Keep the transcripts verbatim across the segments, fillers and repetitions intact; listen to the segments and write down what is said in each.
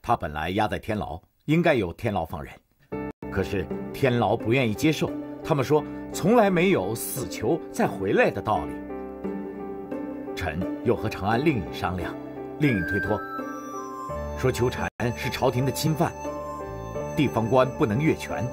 他本来押在天牢，应该由天牢放人，可是天牢不愿意接受，他们说从来没有死囚再回来的道理。臣又和长安令尹商量，令尹推脱，说秋蝉是朝廷的钦犯，地方官不能越权。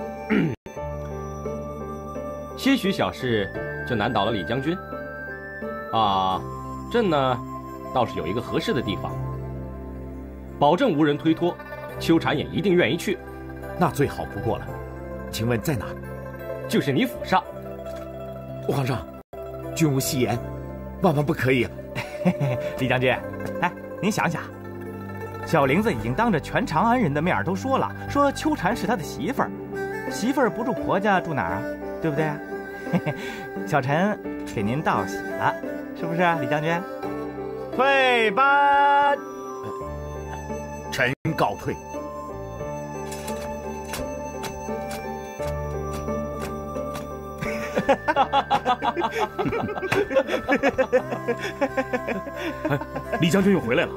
些许小事就难倒了李将军。啊，朕呢，倒是有一个合适的地方，保证无人推脱，秋蝉也一定愿意去。 那最好不过了，请问在哪？ 就是你府上。 皇上，君无戏言，万万不可以。 李将军，哎，您想想，小玲子已经当着全长安人的面都说了，说秋蝉是他的媳妇儿，媳妇儿不住婆家住哪儿啊？对不对啊？小臣给您道喜了，是不是啊，李将军？退班。 臣告退。 李将军又回来了。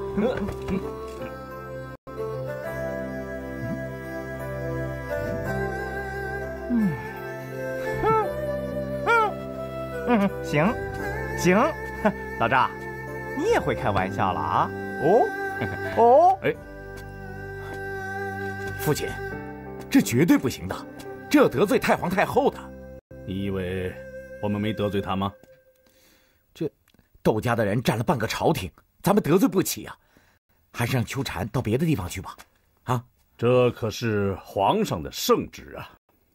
嗯嗯嗯，行行，老赵，你也会开玩笑了啊？哦哦， 哎， 父亲，这绝对不行的，这得罪太皇太后的。 你以为我们没得罪他吗？ 这窦家的人占了半个朝廷，咱们得罪不起啊，还是让秋蝉到别的地方去吧。啊， 这可是皇上的圣旨啊！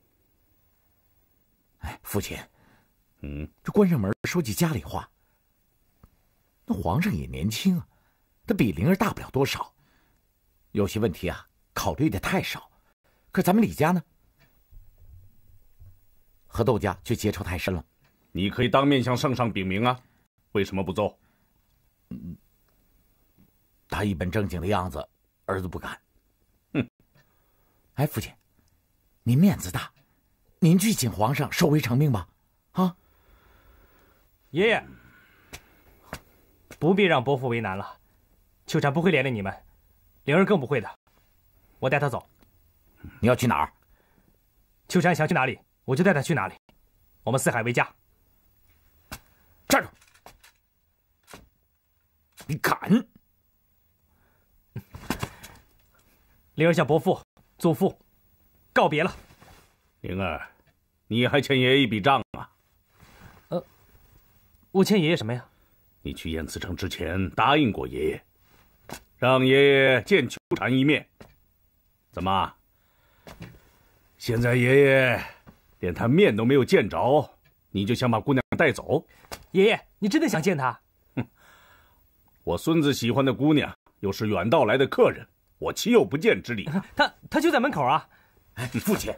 哎，父亲， 嗯， 这关上门说句家里话，那皇上也年轻啊，他比灵儿大不了多少，有些问题啊考虑的太少。可咱们李家呢，和窦家却结仇太深了。 你可以当面向圣上禀明啊，为什么不奏？ 嗯，他一本正经的样子，儿子不敢。 哼！ 哎，父亲，您面子大，您去请皇上收为成命吧。啊， 爷爷，不必让伯父为难了。秋蝉不会连累你们，灵儿更不会的。我带她走。 你要去哪儿？ 秋蝉想去哪里，我就带她去哪里。我们四海为家。 站住！你敢！ 灵儿向伯父、祖父告别了。 灵儿，你还欠爷爷一笔账啊！ 呃，我欠爷爷什么呀？ 你去燕慈城之前答应过爷爷，让爷爷见秋蝉一面。怎么？现在爷爷连他面都没有见着，你就想把姑娘带走？ 爷爷，你真的想见她？ 哼，我孙子喜欢的姑娘，又是远道来的客人，我岂有不见之理？ 他他就在门口啊！ 哎，父亲，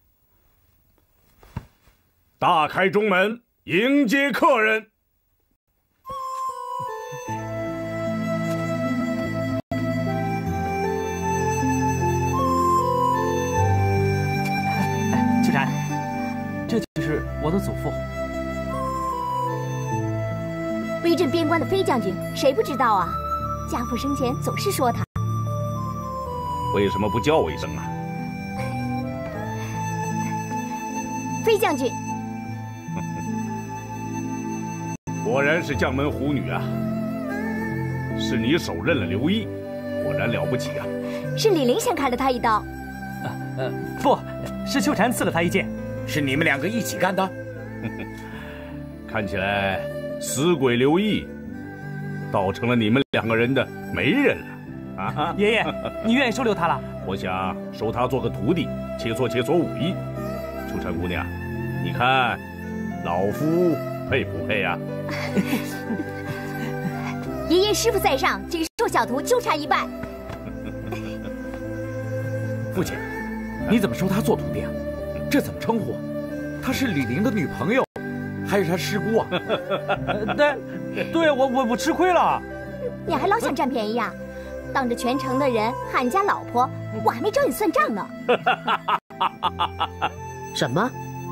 大开中门迎接客人。 秋蝉，这就是我的祖父。 威震边关的飞将军，谁不知道啊？家父生前总是说他。 为什么不叫我一声啊？ 飞将军， 果然是将门虎女啊！是你手刃了刘毅，果然了不起啊！ 是李陵先砍了他一刀。 呃呃，不是秋蝉刺了他一剑， 是你们两个一起干的。 看起来死鬼刘毅倒成了你们两个人的媒人了啊！ 爷爷，你愿意收留他了？ 我想收他做个徒弟，切磋切磋武艺。秋蝉姑娘，你看老夫配不配呀？ 爷爷师傅在上，请受小徒秋蝉一拜。 父亲，你怎么收他做徒弟啊？这怎么称呼？她是李陵的女朋友，还是他师姑啊？ 对，对我我我吃亏了。 你还老想占便宜啊？当着全城的人喊人家老婆，我还没找你算账呢。 什么？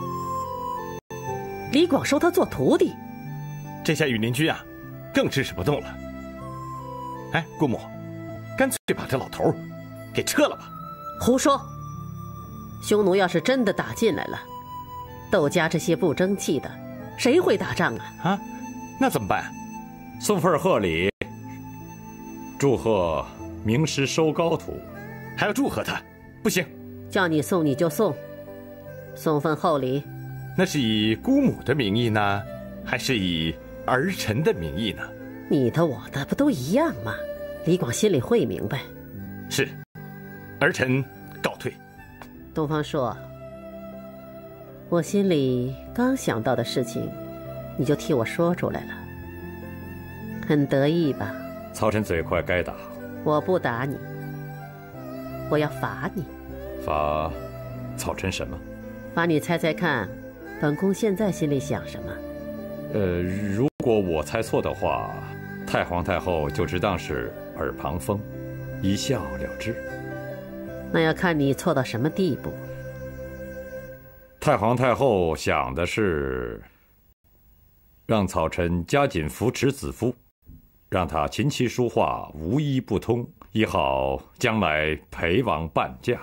李广收他做徒弟？ 这下羽林居啊，更支持不动了。哎，姑母，干脆把这老头给撤了吧。 胡说！匈奴要是真的打进来了，窦家这些不争气的，谁会打仗啊？ 啊，那怎么办？ 送份贺礼，祝贺名师收高徒。 还要祝贺他？不行， 叫你送你就送，送份厚礼。 那是以姑母的名义呢，还是以儿臣的名义呢？ 你的我的不都一样吗？李广心里会明白。 是，儿臣告退。 东方朔，我心里刚想到的事情，你就替我说出来了，很得意吧？ 曹臣嘴快，该打。 我不打你，我要罚你。 罚曹臣什么？ 罚你猜猜看，本宫现在心里想什么？ 呃，如果我猜错的话，太皇太后就只当是耳旁风，一笑了之。 那要看你错到什么地步。 太皇太后想的是让曹臣加紧扶持子夫，让他琴棋书画无一不通，以好将来陪王伴驾。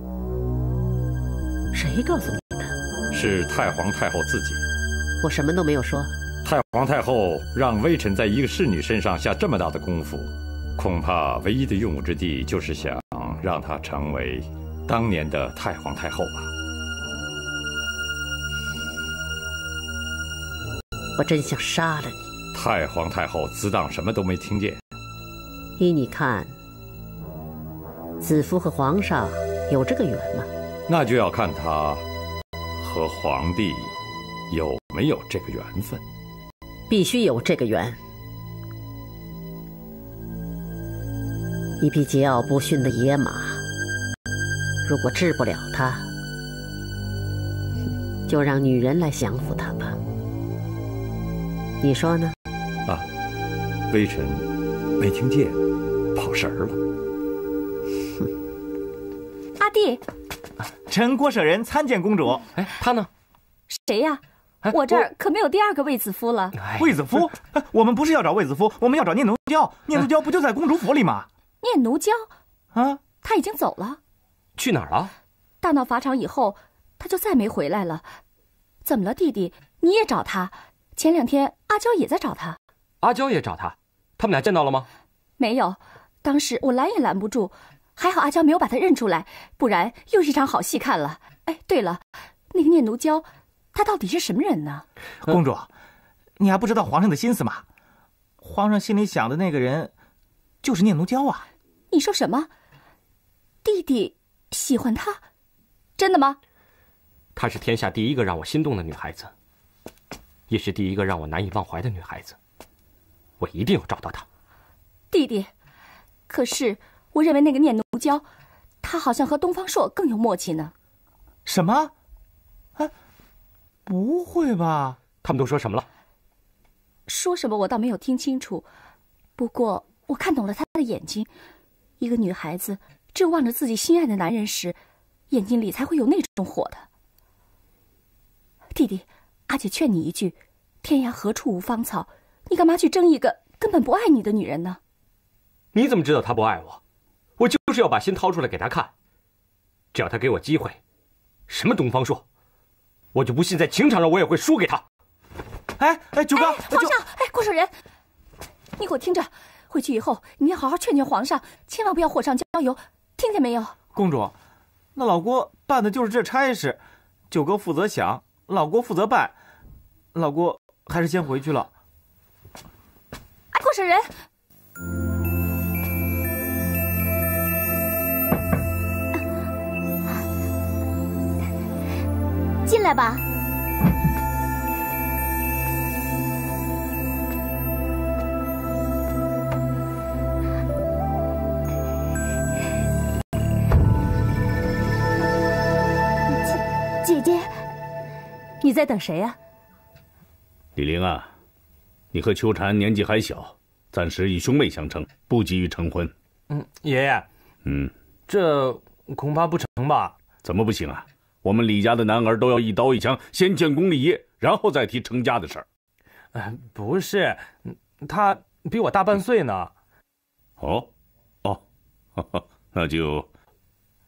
谁告诉你的？ 是太皇太后自己。 我什么都没有说。 太皇太后让微臣在一个侍女身上下这么大的功夫，恐怕唯一的用武之地就是想让她成为当年的太皇太后吧。 我真想杀了你。 太皇太后自当什么都没听见。 依你看，子夫和皇上有这个缘吗？ 那就要看他和皇帝有没有这个缘分。 必须有这个缘。一匹桀骜不驯的野马，如果治不了它，就让女人来降服它吧。你说呢？ 啊，微臣没听见，跑神儿了。 阿弟， 臣郭舍人参见公主。 哎，他呢？ 谁呀？我这儿可没有第二个卫子夫了。 卫子夫？我们不是要找卫子夫，我们要找念奴娇。念奴娇不就在公主府里吗？ 念奴娇？ 啊， 他已经走了。 去哪儿了？ 大闹法场以后，他就再没回来了。怎么了，弟弟？你也找他？前两天阿娇也在找他。 阿娇也找他？他们俩见到了吗？ 没有，当时我拦也拦不住，还好阿娇没有把他认出来，不然又是一场好戏看了。哎，对了，那个念奴娇，他到底是什么人呢？ 公主，你还不知道皇上的心思吗？皇上心里想的那个人，就是念奴娇啊。 你说什么？弟弟喜欢她？真的吗？ 她是天下第一个让我心动的女孩子，也是第一个让我难以忘怀的女孩子。我一定要找到她。 弟弟，可是我认为那个念奴娇，她好像和东方朔更有默契呢。 什么？哎，不会吧？ 他们都说什么了？ 说什么我倒没有听清楚，不过我看懂了他的眼睛。一个女孩子只有望着自己心爱的男人时，眼睛里才会有那种火的。弟弟，阿姐劝你一句，天涯何处无芳草，你干嘛去争一个根本不爱你的女人呢？ 你怎么知道她不爱我？我就是要把心掏出来给她看，只要她给我机会，什么东方朔，我就不信在情场上我也会输给他。 哎哎，九哥， 哎，皇上，哎，郭守仁，你给我听着，回去以后你要好好劝劝皇上，千万不要火上浇油，听见没有？ 公主，那老郭办的就是这差事，九哥负责想，老郭负责办，老郭还是先回去了。 哎，郭守仁，进来吧。姐姐， 你在等谁呀？ 李陵啊，你和秋蝉年纪还小，暂时以兄妹相称，不急于成婚。 嗯，爷爷， 嗯， 这恐怕不成吧？ 怎么不行啊？我们李家的男儿都要一刀一枪，先建功立业，然后再提成家的事儿。 呃，不是，他比我大半岁呢。 哦，哦，呵呵，那就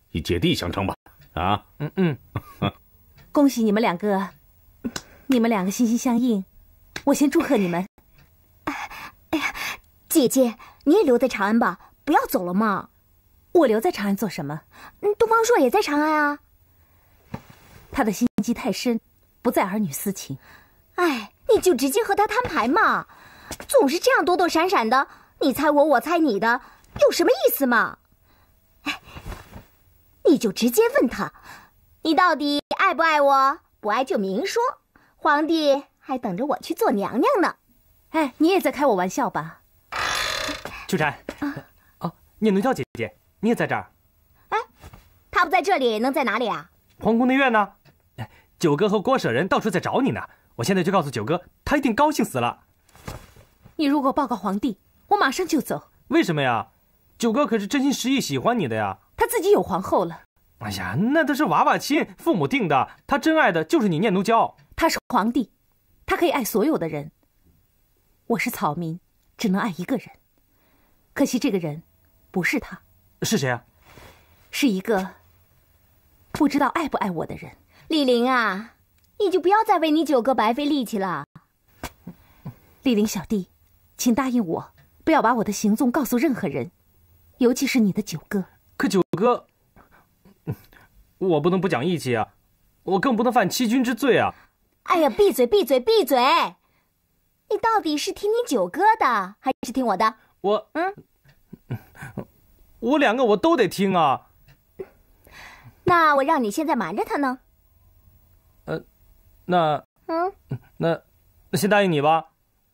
以姐弟相称吧。啊， 嗯嗯， 恭喜你们两个，你们两个心心相印，我先祝贺你们。 哎呀，姐姐，你也留在长安吧，不要走了嘛。 我留在长安做什么？ 嗯，东方朔也在长安啊。 他的心机太深，不在儿女私情。 哎，你就直接和他摊牌嘛，总是这样躲躲闪闪的，你猜我，我猜你的，有什么意思嘛？哎，你就直接问他，你到底爱不爱我？不爱就明说，皇帝还等着我去做娘娘呢。 哎，你也在开我玩笑吧？ 秋蝉，啊、哦，念奴娇姐姐，你也在这儿？ 哎，她不在这里，能在哪里啊？ 皇宫内院呢？九哥和郭舍人到处在找你呢。我现在就告诉九哥，他一定高兴死了。 你如果报告皇帝，我马上就走。 为什么呀？九哥可是真心实意喜欢你的呀。 他自己有皇后了。 哎呀，那都是娃娃亲，父母定的。他真爱的就是你念奴娇。 他是皇帝，他可以爱所有的人。我是草民，只能爱一个人。可惜这个人不是他。 是谁啊？ 是一个不知道爱不爱我的人。 丽玲啊，你就不要再为你九哥白费力气了。 丽玲小弟，请答应我，不要把我的行踪告诉任何人，尤其是你的九哥。 可九哥，我不能不讲义气啊，我更不能犯欺君之罪啊。 哎呀，闭嘴闭嘴闭嘴！你到底是听你九哥的，还是听我的？ 我嗯， 我两个我都得听啊。 那我让你现在瞒着他呢？ 呃，那嗯， 那那先答应你吧。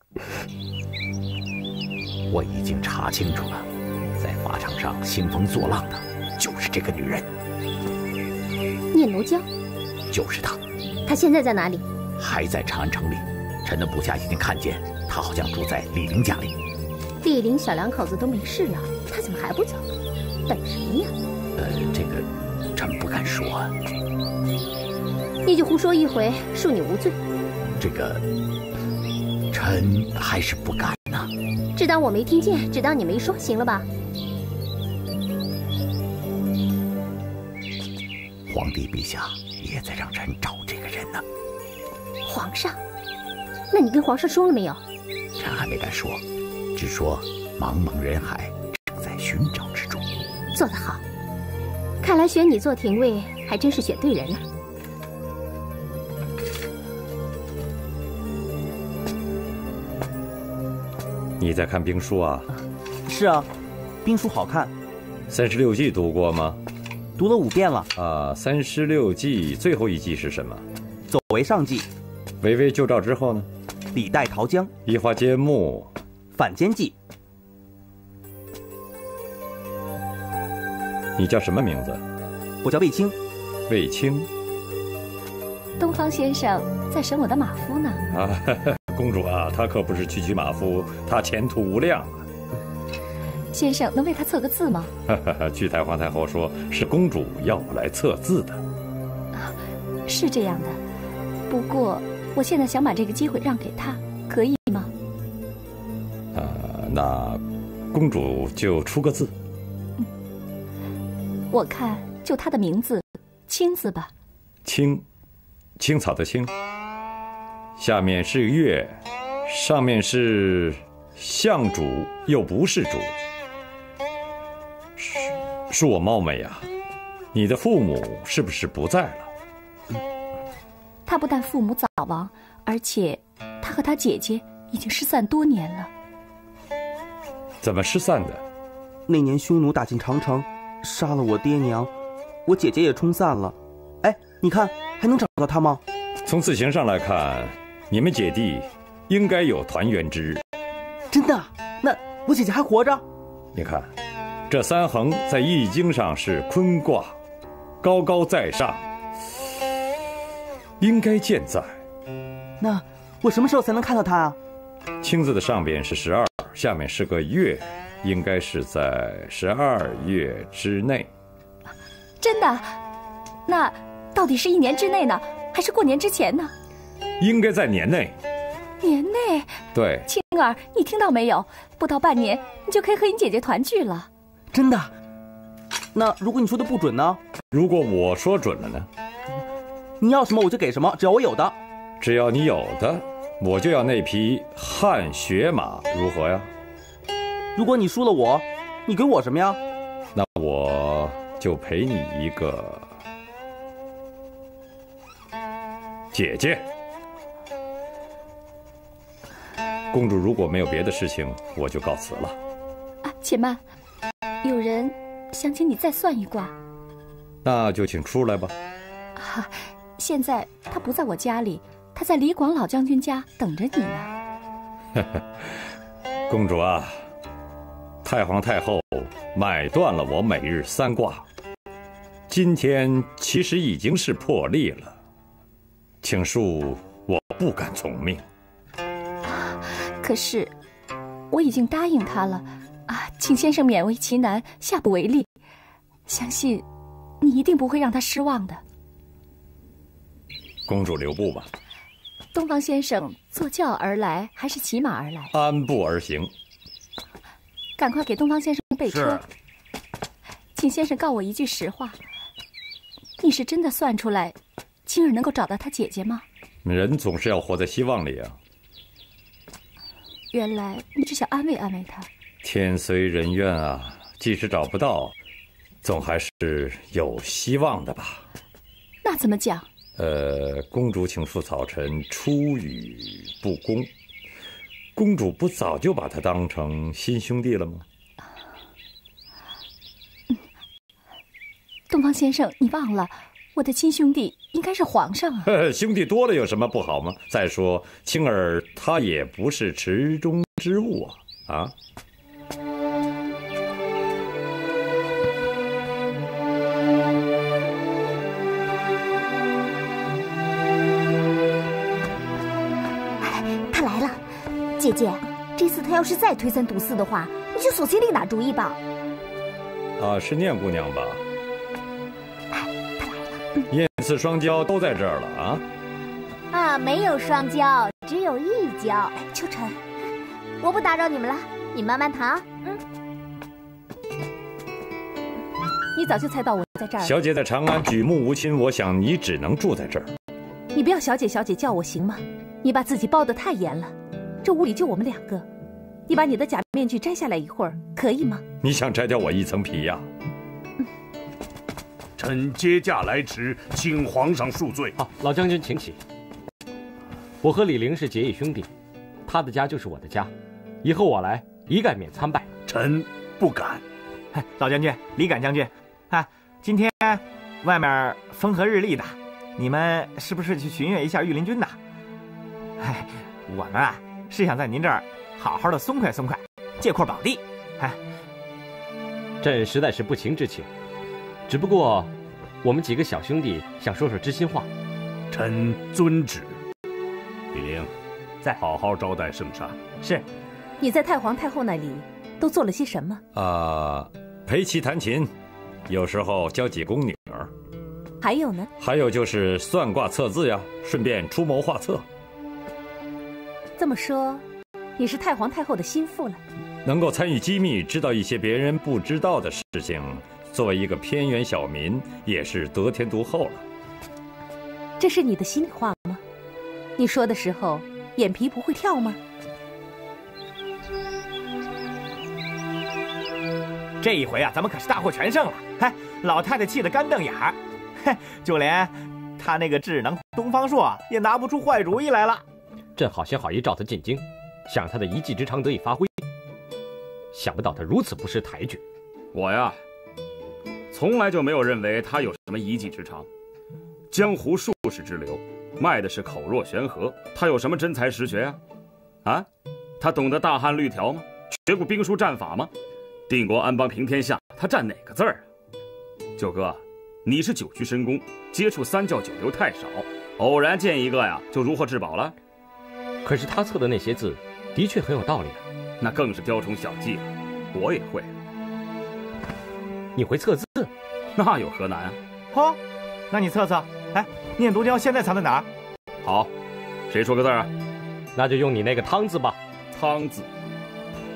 我已经查清楚了，在法场上兴风作浪的就是这个女人。 念奴娇， 就是她。 她现在在哪里？ 还在长安城里。臣的部下已经看见，她好像住在李陵家里。 李陵小两口子都没事了，她怎么还不走？等什么呀？ 呃，这个臣不敢说。 你就胡说一回，恕你无罪。 这个臣还是不敢呐。 只当我没听见，只当你没说，行了吧？ 皇帝陛下也在让臣找这个人呢。 皇上，那你跟皇上说了没有？ 臣还没敢说，只说茫茫人海正在寻找之中。 做得好，看来选你做廷尉还真是选对人了。 你在看兵书啊？ 是啊，兵书好看。 三十六计读过吗？ 读了五遍了。 啊，三十六计最后一计是什么？ 走为上计。 围魏救赵之后呢？ 李代桃僵。 移花接木。 反间计。 你叫什么名字？ 我叫卫青。 卫青。 东方先生在审我的马夫呢。 啊，公主啊，他可不是区区马夫，他前途无量啊。 先生能为他测个字吗？ 据太皇太后说，是公主要我来测字的。 啊，是这样的。不过我现在想把这个机会让给他，可以吗？ 啊，那公主就出个字。 嗯，我看就他的名字，青字吧。 青，青草的青。下面是月，上面是相主，又不是主。恕我冒昧啊，你的父母是不是不在了？ 嗯，他不但父母早亡，而且他和他姐姐已经失散多年了。 怎么失散的？ 那年匈奴打进长城，杀了我爹娘，我姐姐也冲散了。哎，你看还能找到他吗？ 从字形上来看，你们姐弟应该有团圆之日。 真的？那我姐姐还活着？ 你看，这三横在易经上是坤卦，高高在上，应该健在。 那我什么时候才能看到他啊？ 青字的上边是十二，下面是个月，应该是在十二月之内。 真的？那到底是一年之内呢，还是过年之前呢？ 应该在年内。 年内？ 对。 青儿，你听到没有？不到半年，你就可以和你姐姐团聚了。 真的？那如果你说的不准呢？ 如果我说准了呢？ 你要什么我就给什么，只要我有的。 只要你有的，我就要那匹汗血马，如何呀？ 如果你输了我，你给我什么呀？ 那我就赔你一个姐姐。公主如果没有别的事情，我就告辞了。 啊，且慢，有人想请你再算一卦。 那就请出来吧。 啊，现在他不在我家里，他在李广老将军家等着你呢。 公主啊，太皇太后买断了我每日三卦，今天其实已经是破例了，请恕我不敢从命。 可是我已经答应他了啊，请先生勉为其难，下不为例。相信你一定不会让他失望的。 公主留步吧。 东方先生坐轿而来还是骑马而来？ 安步而行。 赶快给东方先生备车。请先生告我一句实话，你是真的算出来青儿能够找到他姐姐吗？ 人总是要活在希望里啊。 原来你只想安慰安慰他。 天随人愿啊，即使找不到，总还是有希望的吧。 那怎么讲？ 呃，公主请恕草臣出语不恭。公主不早就把他当成亲兄弟了吗？ 嗯，东方先生，你忘了，我的亲兄弟应该是皇上啊。 兄弟多了有什么不好吗？再说青儿她也不是池中之物啊啊！ 他来了，姐姐，这次他要是再推三阻四的话，你就索性另打主意吧。 啊，是念姑娘吧？ 哎，他来了。 燕次双骄都在这儿了啊！ 啊，没有双骄，只有一骄。秋晨，我不打扰你们了，你慢慢谈。嗯。 你早就猜到我在这儿了。 小姐在长安举目无亲，我想你只能住在这儿。 你不要小姐小姐叫我行吗？你把自己包得太严了，这屋里就我们两个。你把你的假面具摘下来一会儿，可以吗？ 你想摘掉我一层皮呀？ 嗯、臣接驾来迟，请皇上恕罪。 好，老将军请起。我和李陵是结义兄弟，他的家就是我的家，以后我来一概免参拜。 臣不敢。 哎，老将军、李敢将军，啊，今天外面风和日丽的，你们是不是去巡阅一下御林军呐？哎，我们啊是想在您这儿好好的松快松快，借块宝地。哎， 朕实在是不情之请，只不过我们几个小兄弟想说说知心话。 臣遵旨。李陵， 在， 好好招待圣上。 是。 你在太皇太后那里都做了些什么？ 啊、呃，陪妻弹琴，有时候教几宫女儿。 还有呢？ 还有就是算卦测字呀，顺便出谋划策。 这么说，你是太皇太后的心腹了。 能够参与机密，知道一些别人不知道的事情，作为一个偏远小民，也是得天独厚了。 这是你的心里话吗？你说的时候，眼皮不会跳吗？ 这一回啊，咱们可是大获全胜了。嗨，老太太气得干瞪眼儿，嘿，就连她那个智囊东方朔也拿不出坏主意来了。 朕好心好意召他进京，想让他的一技之长得以发挥，想不到他如此不识抬举。 我呀，从来就没有认为他有什么一技之长。江湖术士之流，卖的是口若悬河，他有什么真才实学呀？啊，他懂得大汉律条吗？学过兵书战法吗？定国安邦平天下，他占哪个字儿啊？九哥，你是久居深宫，接触三教九流太少，偶然见一个呀，就如获至宝了。 可是他测的那些字，的确很有道理啊。 那更是雕虫小技了，我也会。 你会测字？ 那有何难啊？ 好、哦，那你测测。哎，念读胶现在藏在哪儿？ 好，谁说个字啊？ 那就用你那个汤字吧。 汤字。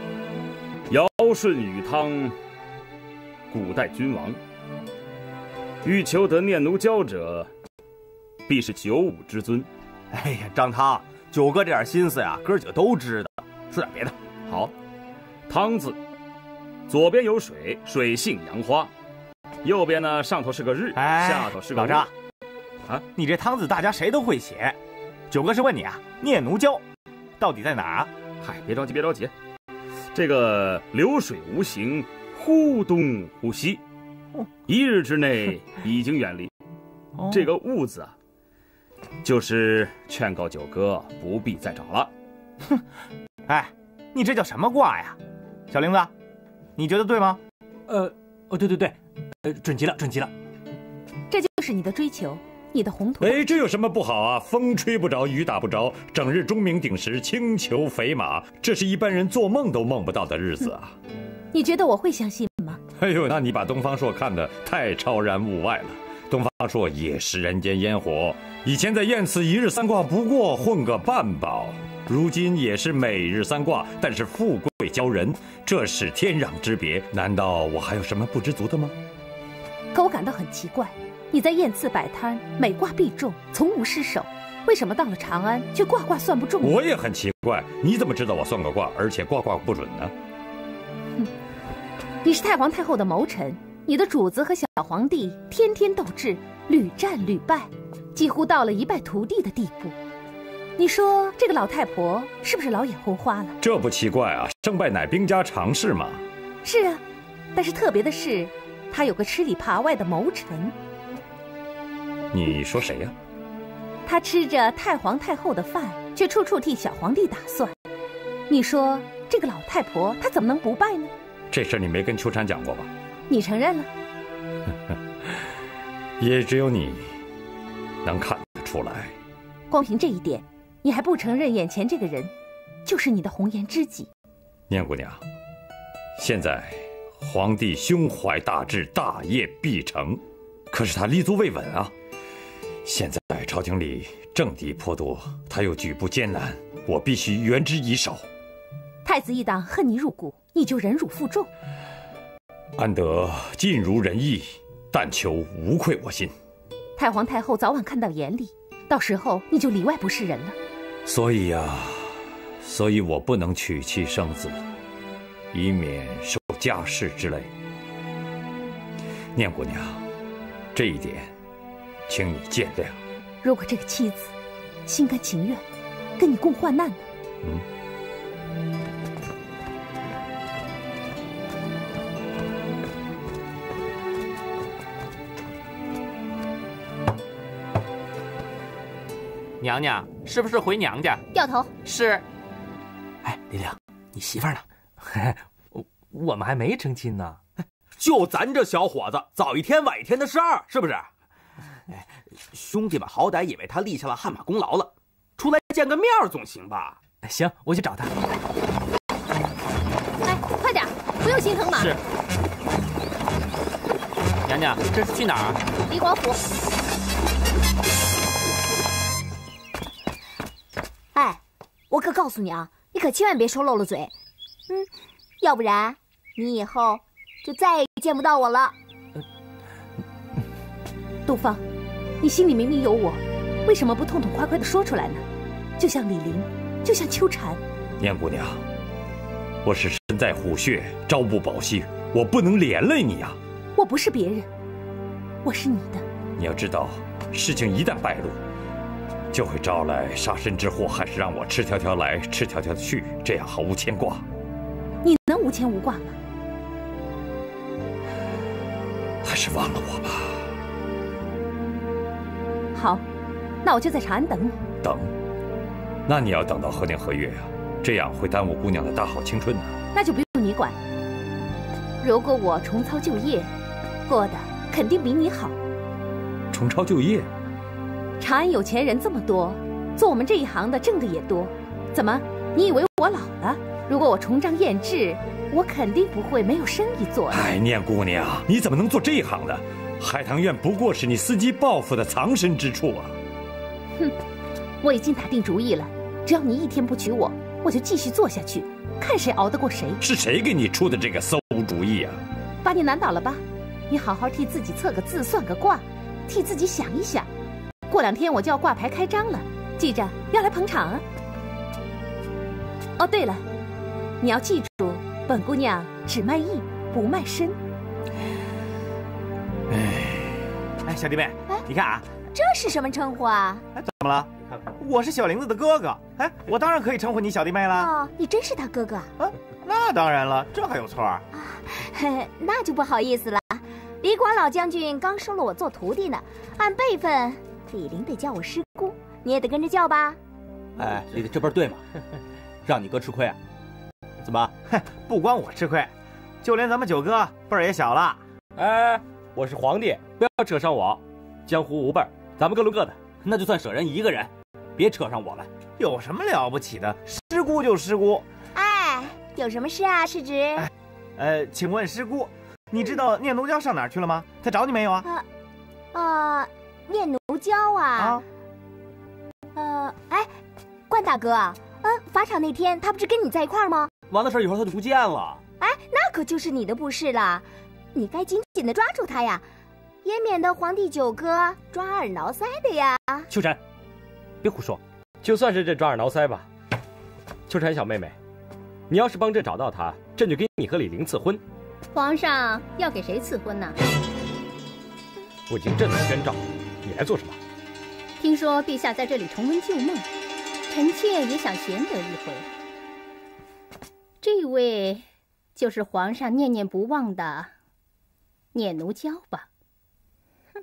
尧舜禹汤，古代君王。 欲求得念奴娇者，必是九五之尊。 哎呀，张汤，九哥这点心思呀，哥几个都知道。说点别的。 好，汤字，左边有水，水性杨花；右边呢，上头是个日， 哎、 下头是个老张。 啊， 你这汤字大家谁都会写。九哥是问你啊，念奴娇到底在哪儿啊？ 嗨，别着急，别着急。这个流水无形，忽东忽西，一日之内已经远离。哦、这个兀字啊，就是劝告九哥不必再找了。 哼，哎，你这叫什么卦呀？小玲子，你觉得对吗？ 呃，哦，对对对，呃，准极了，准极了。 这就是你的追求。你的宏图， 哎，这有什么不好啊？风吹不着，雨打不着，整日钟鸣鼎食，轻裘肥马，这是一般人做梦都梦不到的日子啊！ 你觉得我会相信吗？ 哎呦，那你把东方朔看得太超然物外了。东方朔也是人间烟火，以前在燕祠一日三卦不过混个半饱，如今也是每日三卦，但是富贵骄人，这是天壤之别。难道我还有什么不知足的吗？ 可我感到很奇怪。你在燕祠摆摊，每卦必中，从无失手，为什么到了长安却卦卦算不中？ 我也很奇怪，你怎么知道我算个卦，而且卦卦不准呢？ 哼，你是太皇太后的谋臣，你的主子和小皇帝天天斗智，屡战屡败，几乎到了一败涂地的地步。你说这个老太婆是不是老眼昏花了？ 这不奇怪啊，胜败乃兵家常事嘛。 是啊，但是特别的是，她有个吃里扒外的谋臣。 你说谁呀？ 他吃着太皇太后的饭，却处处替小皇帝打算。你说这个老太婆，她怎么能不败呢？ 这事你没跟秋蝉讲过吧？ 你承认了？ 也只有你能看得出来。 光凭这一点，你还不承认眼前这个人就是你的红颜知己？ 念姑娘，现在皇帝胸怀大志，大业必成，可是他立足未稳啊。现在朝廷里政敌颇多，他又举步艰难，我必须援之以手。 太子一党恨你入骨，你就忍辱负重？ 安得尽如人意，但求无愧我心。 太皇太后早晚看到眼里，到时候你就里外不是人了。 所以呀、啊，所以我不能娶妻生子，以免受家事之累。念姑娘，这一点请你见谅。 如果这个妻子心甘情愿跟你共患难呢？ 嗯。 娘娘是不是回娘家？ 掉头。 是。 哎，林亮，你媳妇儿呢？我我们还没成亲呢。 就咱这小伙子，早一天晚一天的事儿，是不是？哎，兄弟们好歹也为他立下了汗马功劳了，出来见个面总行吧？ 行，我去找他。 哎，快点，不用心疼马。 是。娘娘，这是去哪儿？ 离广府。哎，我可告诉你啊，你可千万别说漏了嘴，嗯，要不然你以后就再也见不到我了。 杜芳，你心里明明有我，为什么不痛痛快快地说出来呢？就像李陵，就像秋蝉。 念姑娘，我是身在虎穴，朝不保夕，我不能连累你啊。 我不是别人，我是你的。 你要知道，事情一旦败露，就会招来杀身之祸，还是让我赤条条来，赤条条的去，这样毫无牵挂。 你能无牵无挂吗？ 还是忘了我吧。 好，那我就在长安等你。 等？那你要等到何年何月啊？这样会耽误姑娘的大好青春呢。 那就不用你管。如果我重操旧业，过得肯定比你好。 重操旧业？ 长安有钱人这么多，做我们这一行的挣的也多，怎么你以为我老了？如果我重张燕制，我肯定不会没有生意做的。 哎，念姑娘，你怎么能做这一行的？海棠院不过是你伺机报复的藏身之处啊！ 哼，我已经打定主意了，只要你一天不娶我，我就继续做下去，看谁熬得过谁。 是谁给你出的这个馊主意啊？ 把你难倒了吧？ 你好好替自己测个字，算个卦，替自己想一想。过两天我就要挂牌开张了，记着要来捧场啊！哦，对了，你要记住，本姑娘只卖艺不卖身。 哎，哎，小弟妹，你看啊， 这是什么称呼啊？ 哎，怎么了？我是小玲子的哥哥，哎，我当然可以称呼你小弟妹了。 哦，你真是他哥哥啊？ 啊，那当然了，这还有错啊？ 嘿，那就不好意思了。李广老将军刚收了我做徒弟呢，按辈分，李陵得叫我师姑，你也得跟着叫吧？ 哎，李子这辈对吗？让你哥吃亏啊？怎么？ 哼，不光我吃亏，就连咱们九哥辈儿也小了。 哎，我是皇帝，不要扯上我。江湖无辈儿，咱们各论各的。 那就算舍人一个人，别扯上我来。 有什么了不起的？师姑就师姑。 哎，有什么事啊，世侄？ 哎，呃，请问师姑，你知道念奴娇上哪儿去了吗？他找你没有啊？ 啊，呃，念奴娇啊？ 啊？ 呃，哎，关大哥，嗯、呃，法场那天他不是跟你在一块儿吗？ 完了事儿以后他就不见了。 哎，那可就是你的不是了，你该紧紧的抓住他呀，也免得皇帝九哥抓耳挠腮的呀。 秋蝉，别胡说， 就算是这抓耳挠腮吧。秋蝉小妹妹，你要是帮朕找到他，朕就给你和李陵赐婚。 皇上要给谁赐婚呢？ 不经朕的宣召，你来做什么？ 听说陛下在这里重温旧梦，臣妾也想闲得一回。这位就是皇上念念不忘的念奴娇吧？哼，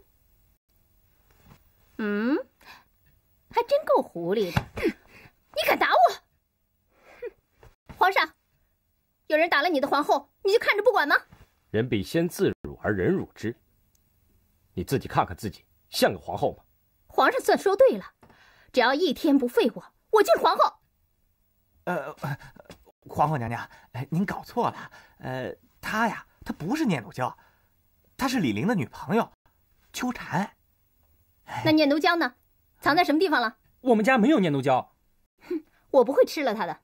嗯，还真够狐狸的。你敢打我？哼，皇上，有人打了你的皇后，你就看着不管吗？ 人必先自辱而人辱之。你自己看看自己，像个皇后吗？ 皇上算说对了，只要一天不废我，我就是皇后。 呃，皇后娘娘，您搞错了。呃，她呀，她不是念奴娇，她是李陵的女朋友，秋蝉。 那念奴娇呢？藏在什么地方了？ 我们家没有念奴娇。 哼，我不会吃了她的。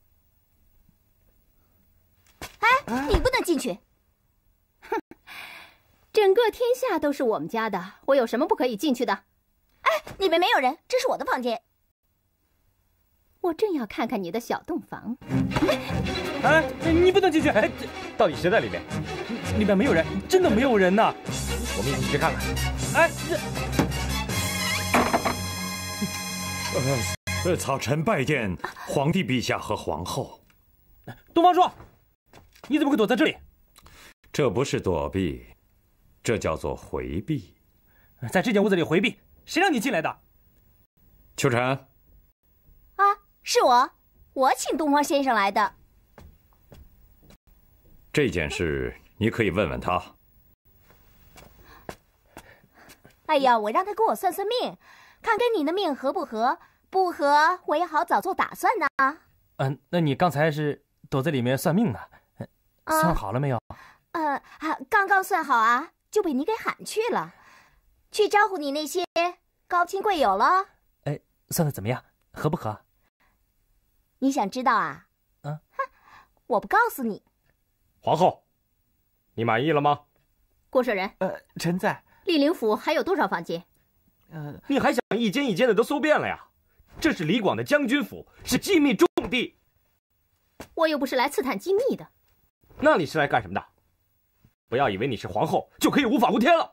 哎，你不能进去。 哼，整个天下都是我们家的，我有什么不可以进去的？ 哎，里面没有人，这是我的房间。 我正要看看你的小洞房。 哎，你不能进去！哎， 到底谁在里面？ 里面没有人，真的没有人呐！ 我们一起去看看。 哎， 这……呃，草臣拜见皇帝陛下和皇后。 东方朔，你怎么会躲在这里？ 这不是躲避，这叫做回避。 在这间屋子里回避，谁让你进来的？ 秋蝉。 啊，是我，我请东方先生来的。 这件事你可以问问他。 哎呀，我让他给我算算命，看跟你的命合不合，不合我也好早做打算呢。 嗯、呃，那你刚才是躲在里面算命呢？ 啊、 算好了没有？ 呃，啊，刚刚算好啊，就被你给喊去了，去招呼你那些高亲贵友了。 哎，算的怎么样？合不合？ 你想知道啊？ 嗯， 哼，我不告诉你。 皇后，你满意了吗？ 郭舍人， 呃，臣在。 丽灵府还有多少房间？ 呃， 你还想一间一间的都搜遍了呀？这是李广的将军府，是机密重地。 我又不是来刺探机密的。 那你是来干什么的？不要以为你是皇后就可以无法无天了。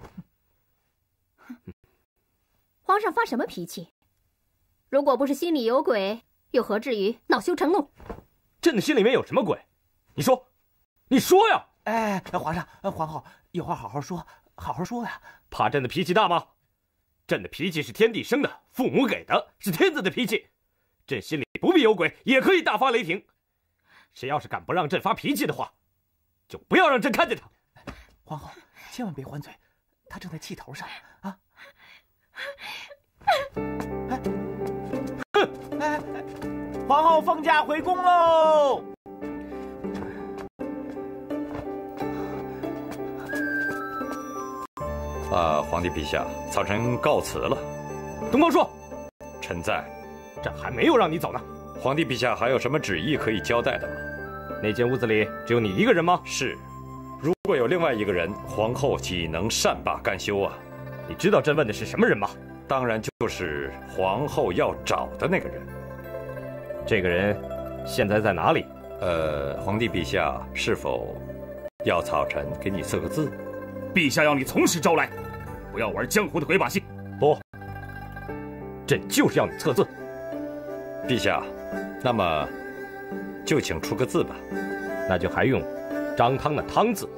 皇上发什么脾气？如果不是心里有鬼，又何至于恼羞成怒？ 朕的心里面有什么鬼？你说，你说呀！ 哎，皇上，皇后，一会儿好好说，好好说呀。 怕朕的脾气大吗？朕的脾气是天地生的，父母给的，是天子的脾气。朕心里不必有鬼，也可以大发雷霆。谁要是敢不让朕发脾气的话，就不要让朕看见他。 皇后，千万别还嘴，他正在气头上啊！哎，哼！哎，皇后奉驾回宫喽！ 啊，皇帝陛下，草臣告辞了。 东方朔， 臣在。 朕还没有让你走呢。 皇帝陛下还有什么旨意可以交代的吗？ 那间屋子里只有你一个人吗？ 是。 如果有另外一个人，皇后岂能善罢甘休啊？ 你知道朕问的是什么人吗？ 当然就是皇后要找的那个人。 这个人现在在哪里？ 呃，皇帝陛下是否要草臣给你测个字？ 陛下要你从实招来，不要玩江湖的鬼把戏。 不，朕就是要你测字。 陛下，那么就请出个字吧。 那就还用张汤的汤字。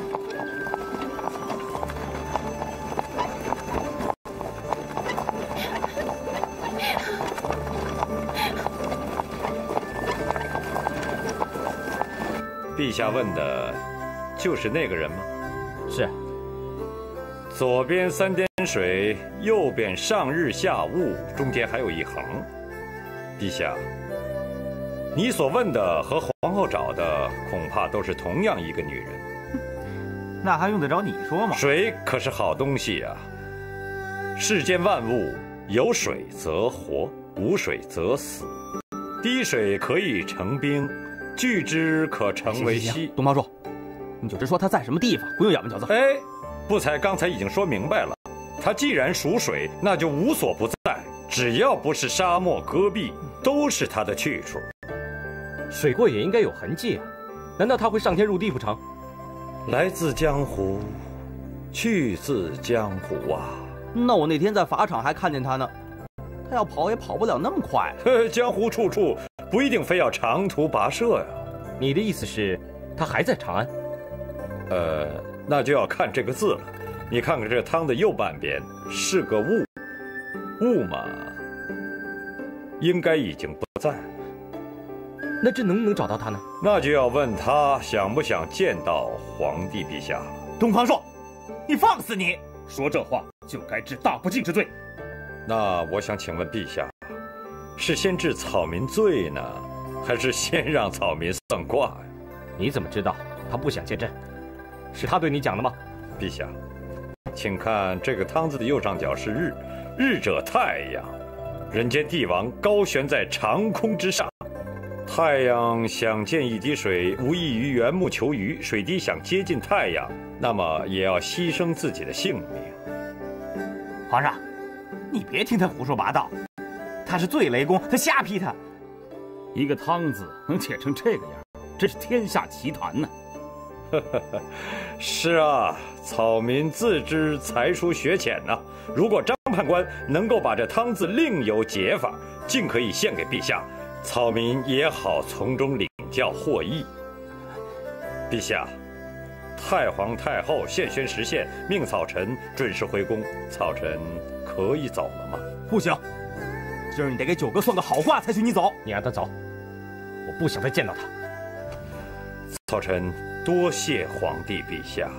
陛下问的就是那个人吗？ 是。 左边三点水，右边上日下午，中间还有一横。陛下，你所问的和皇后找的恐怕都是同样一个女人。 那还用得着你说吗？ 水可是好东西啊！世间万物有水则活，无水则死。滴水可以成冰，聚之可成为稀。 东方朔，你就直说他在什么地方，不用咬文嚼字。 哎，不才刚才已经说明白了，他既然属水，那就无所不在，只要不是沙漠戈壁，都是他的去处。 水过也应该有痕迹啊，难道他会上天入地不成？ 来自江湖，去自江湖啊！ 那我那天在法场还看见他呢，他要跑也跑不了那么快。 江湖处处不一定非要长途跋涉呀。 你的意思是，他还在长安？ 呃，那就要看这个字了。你看看这汤的右半边是个物，物嘛，应该已经不在。 那这能不能找到他呢？ 那就要问他想不想见到皇帝陛下了。 东方朔，你放肆你！ 说这话就该治大不敬之罪。 那我想请问陛下，是先治草民罪呢，还是先让草民算卦呀？ 你怎么知道他不想见朕？是他对你讲的吗？ 陛下，请看这个汤字的右上角是日，日者太阳，人间帝王高悬在长空之上。太阳想见一滴水，无异于缘木求鱼；水滴想接近太阳，那么也要牺牲自己的性命。 皇上，你别听他胡说八道，他是醉雷公，他瞎批他。 一个汤字能写成这个样，真是天下奇谈呢。 是啊，草民自知才疏学浅呐、啊。如果张判官能够把这汤字另有解法，尽可以献给陛下，草民也好从中领教获益。陛下，太皇太后现宣时限，命草臣准时回宫，草臣可以走了吗？ 不行，今儿你得给九哥算个好话才许你走。 你让他走，我不想再见到他。 草臣多谢皇帝陛下。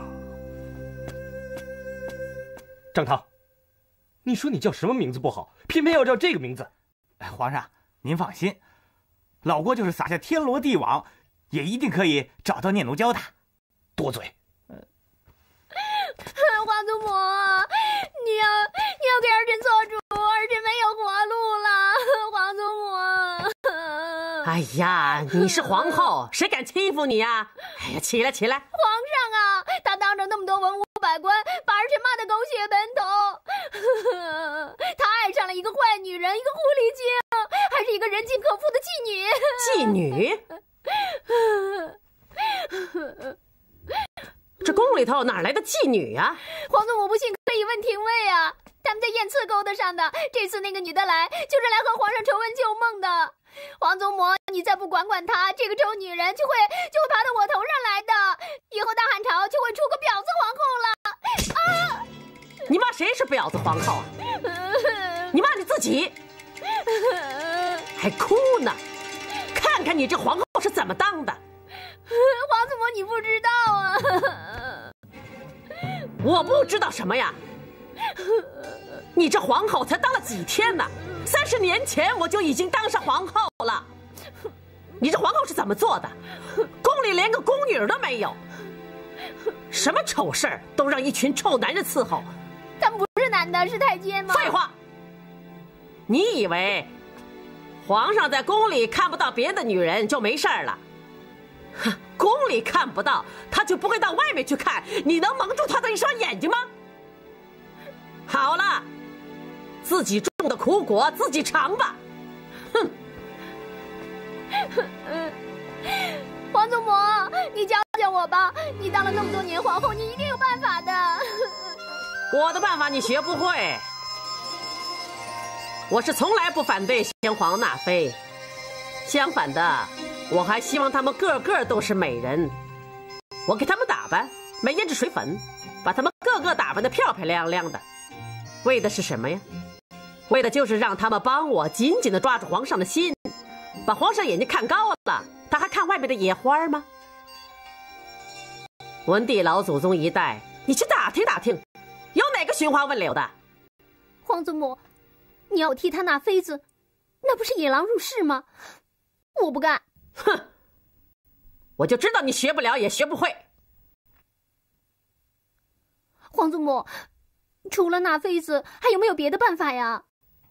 张汤，你说你叫什么名字不好，偏偏要叫这个名字？ 哎，皇上您放心，老郭就是撒下天罗地网，也一定可以找到聂奴教他。 多嘴。 皇祖母，你要你要给儿臣做主，儿臣没有活路了。皇祖母。 哎呀，你是皇后，谁敢欺负你呀？哎呀，起来起来！ 皇上啊，他当着那么多文武百官，把儿臣骂得狗血喷头。他爱上了一个坏女人，一个狐狸精，还是一个人尽可夫的妓妓女。 女？这宫里头哪来的妓女呀、啊？ 皇祖母不信可以问廷尉啊，他们在燕次勾搭上的。这次那个女的来，就是来和皇上重温旧梦的。皇祖母，你再不管管她，这个丑女人就会就会爬到我头上来的，以后大汉朝就会出个婊子皇后了。啊！ 你骂谁是婊子皇后啊？你骂你自己，还哭呢？看看你这皇后是怎么当的。 皇祖母，你不知道啊！ 我不知道什么呀？你这皇后才当了几天呢？三十年前我就已经当上皇后了。你这皇后是怎么做的？宫里连个宫女都没有，什么丑事儿都让一群臭男人伺候。 他们不是男的，是太监吗？ 废话！你以为皇上在宫里看不到别的女人就没事儿了？哼， 宫里看不到，他就不会到外面去看。你能蒙住他的一双眼睛吗？好了，自己种的苦果自己尝吧。哼！ 皇祖母，你教教我吧！你当了那么多年皇后，你一定有办法的。 我的办法你学不会。我是从来不反对先皇纳妃，相反的，我还希望他们个个都是美人。我给他们打扮，买胭脂水粉，把他们个个打扮得漂漂亮亮的，为的是什么呀？为的就是让他们帮我紧紧地抓住皇上的心，把皇上眼睛看高了，他还看外面的野花吗？文帝老祖宗一代，你去打听打听，有哪个寻花问柳的？ 皇祖母，你要替他纳妃子，那不是引狼入室吗？我不干。 哼！我就知道你学不了也学不会。 皇祖母，除了纳妃子，还有没有别的办法呀？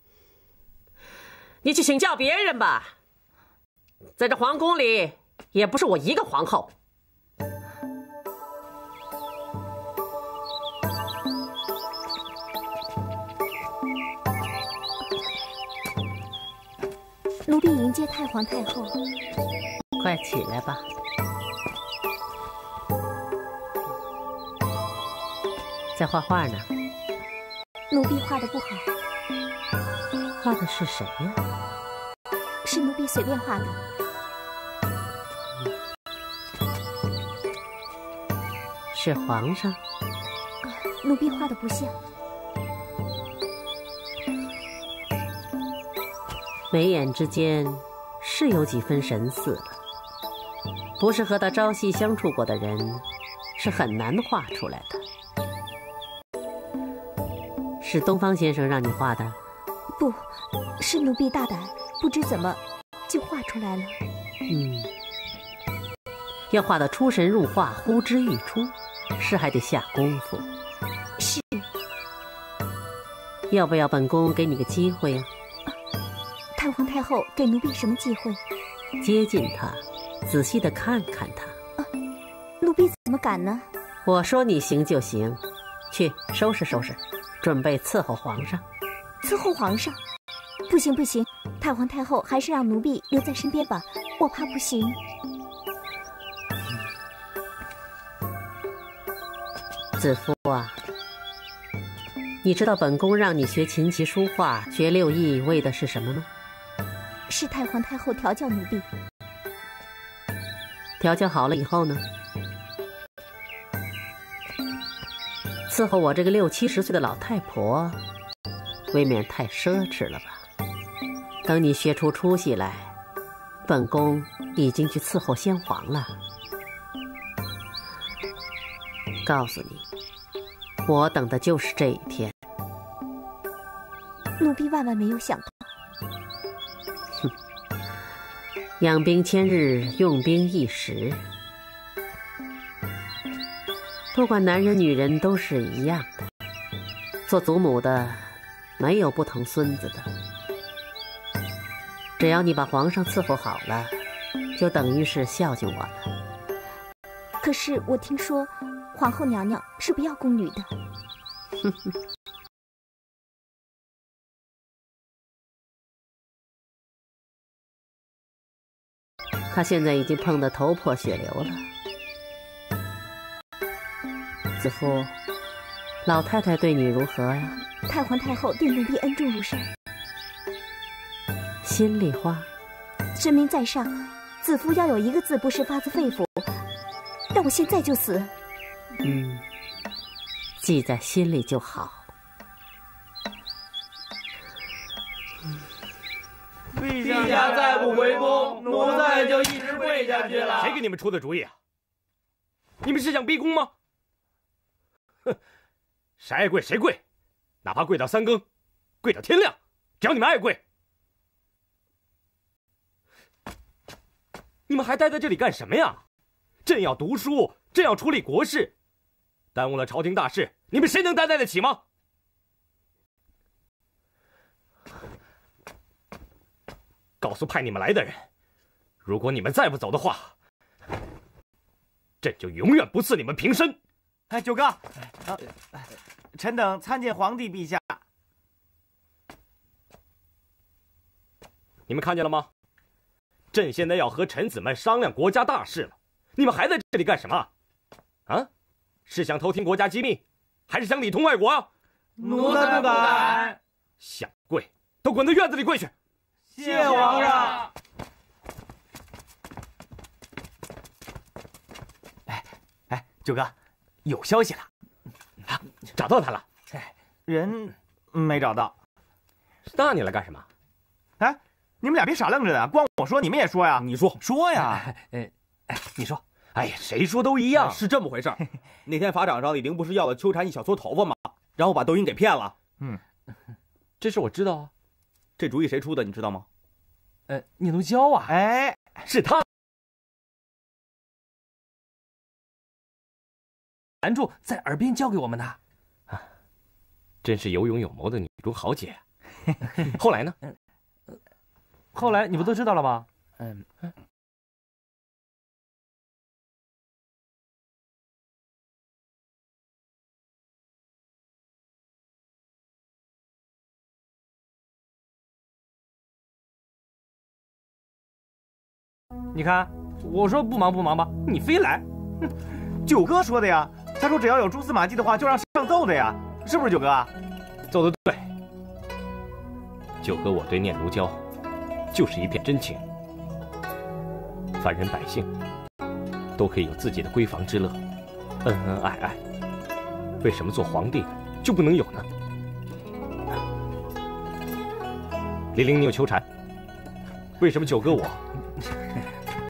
你去请教别人吧。在这皇宫里，也不是我一个皇后。 奴婢迎接太皇太后。 快起来吧。在画画呢。 奴婢画的不好。 画的是谁呀？ 是奴婢随便画的。 是皇上？ 奴婢画的不像。 眉眼之间是有几分神似了，不是和他朝夕相处过的人，是很难画出来的。是东方先生让你画的？ 不是，奴婢大胆，不知怎么就画出来了。 嗯，要画得出神入化、呼之欲出，是还得下功夫。 是。 要不要本宫给你个机会啊？ 太皇太后给奴婢什么机会？ 接近他，仔细的看看他。 啊，奴婢怎么敢呢？ 我说你行就行，去收拾收拾，准备伺候皇上。 伺候皇上？不行不行，太皇太后还是让奴婢留在身边吧，我怕不行。 子夫啊，你知道本宫让你学琴棋书画、学六艺为的是什么吗？ 是太皇太后调教奴婢。 调教好了以后呢？伺候我这个六七十岁的老太婆，未免太奢侈了吧？等你学出出息来，本宫已经去伺候先皇了。告诉你，我等的就是这一天。 奴婢万万没有想到。 哼，养兵千日，用兵一时。不管男人女人都是一样的，做祖母的没有不疼孙子的。只要你把皇上伺候好了，就等于是孝敬我了。 可是我听说皇后娘娘是不要宫女的。 哼哼。她现在已经碰得头破血流了。子夫，老太太对你如何呀？ 太皇太后对奴婢恩重如山。 心里话。 神明在上，子夫要有一个字不是发自肺腑，让我现在就死。 嗯，记在心里就好。 陛下再不回宫，奴才就一直跪下去了。 谁给你们出的主意啊？你们是想逼宫吗？哼，谁爱跪谁跪，哪怕跪到三更，跪到天亮，只要你们爱跪。你们还待在这里干什么呀？朕要读书，朕要处理国事，耽误了朝廷大事，你们谁能担待得起吗？告诉派你们来的人，如果你们再不走的话， 朕就永远不赐你们平身。 哎，九哥，啊，臣等参见皇帝陛下。 你们看见了吗？朕现在要和臣子们商量国家大事了，你们还在这里干什么？啊，是想偷听国家机密，还是想里通外国啊？ 奴才不敢。 想跪，都滚到院子里跪去。 谢皇上。哎哎，九哥，有消息了， 啊，找到他了。 哎，人没找到。 那你来干什么？ 哎，你们俩别傻愣着呢，光我说你们也说呀。 你说说呀。 哎哎，你说。 哎呀，谁说都一样。 是这么回事。那天法场上，李陵不是要了秋蝉一小撮头发吗？然后把窦婴给骗了。 嗯， 这事我知道啊。 这主意谁出的？你知道吗？ 呃，聂奴娇啊。 哎， 是他。 拦住，在耳边教给我们的。 啊，真是有勇有谋的女中豪杰。后来呢？ 后来你不都知道了吗？ 嗯。 你看，我说不忙不忙吧，你非来。 哼，九哥说的呀，他说只要有蛛丝马迹的话，就让上奏的呀，是不是九哥？ 奏得对。九哥，我对聂奴娇就是一片真情。凡人百姓都可以有自己的闺房之乐，恩恩爱爱，为什么做皇帝的就不能有呢？李陵，你有秋蝉，为什么九哥我